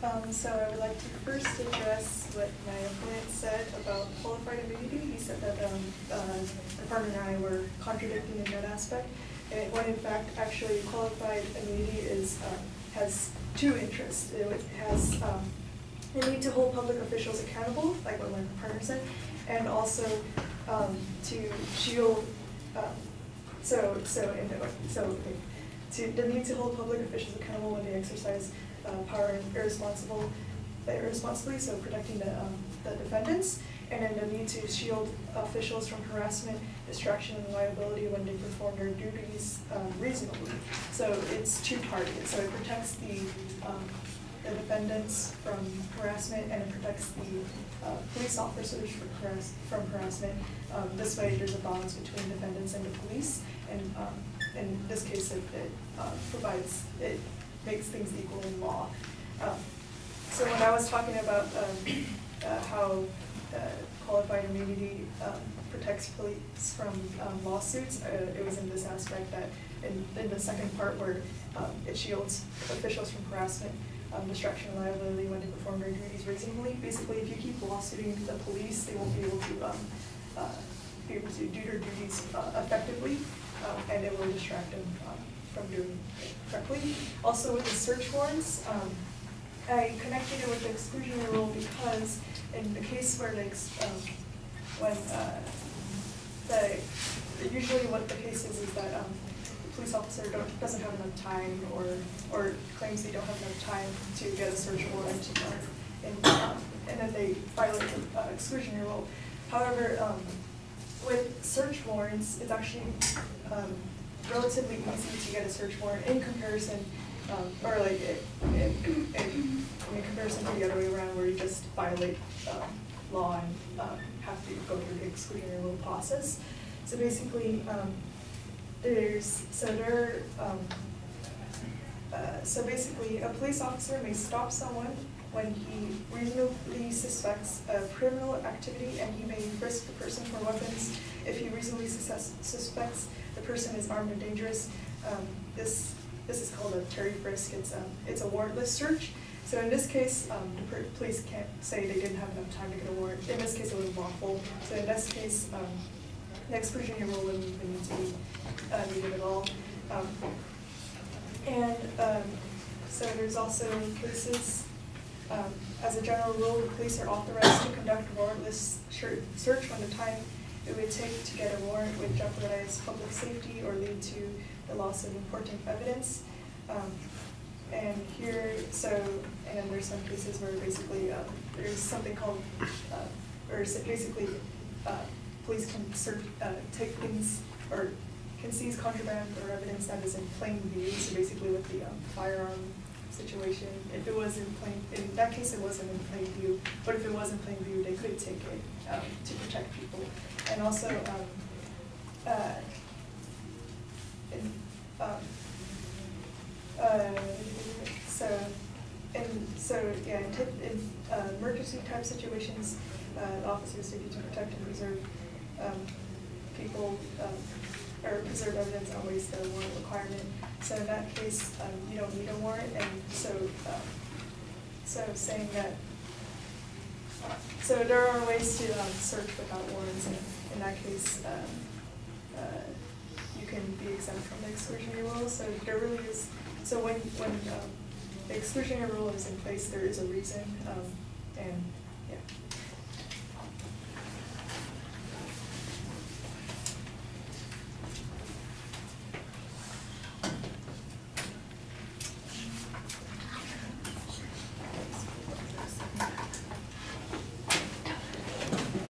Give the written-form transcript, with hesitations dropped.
So I would like to first address what my opponent said about qualified immunity. He said that the partner and I were contradicting in that aspect, when in fact actually qualified immunity has two interests. It has the need to hold public officials accountable, like what my partner said, and also to shield. The need to hold public officials accountable when they exercise power irresponsibly, so protecting the defendants, and then the need to shield officials from harassment, distraction, and liability when they perform their duties reasonably. So it's two-targeted. So it protects the defendants from harassment, and it protects the police officers from harassment. This way, there's a balance between defendants and the police, and in this case, it makes things equal in law. So when I was talking about how qualified immunity protects police from lawsuits, it was in this aspect that in the second part where it shields officials from harassment, distraction, and liability when they perform their duties reasonably. Basically, if you keep lawsuiting the police, they won't be able to do their duties effectively, and it will distract them from doing it correctly. Also with the search warrants, I connected it with the exclusionary rule because in the case where usually what the case is that the police officer doesn't have enough time or claims they don't have enough time to get a search warrant, and then they violate the exclusionary rule. However, with search warrants, it's actually relatively easy to get a search warrant in comparison, in comparison to the other way around, where you just violate law and have to go through the exclusionary rule process. So basically, a police officer may stop someone when he reasonably suspects a criminal activity, and he may frisk the person for weapons if he reasonably suspects the person is armed and dangerous. This is called a Terry frisk. It's a warrantless search. So in this case, the police can't say they didn't have enough time to get a warrant. In this case, it was lawful. So in this case, the exclusionary rule wouldn't even need to be needed at all. So there's also cases. As a general rule, the police are authorized to conduct warrantless search when the time it would take to get a warrant would jeopardize public safety or lead to the loss of important evidence. And there's some cases where basically there's something called, police can take things or can seize contraband or evidence that is in plain view. So basically with the firearm situation, if it was in that case it wasn't in plain view, but if it was in plain view, they could take it to protect people. And also, in emergency type situations, officers duty to protect and preserve people or preserve evidence outweighs the warrant requirement. So in that case, you don't need a warrant, and saying that. So there are ways to search without warrants, and in that case, you can be exempt from the exclusionary rule. So there really is. So when the exclusionary rule is in place, there is a reason, and yeah.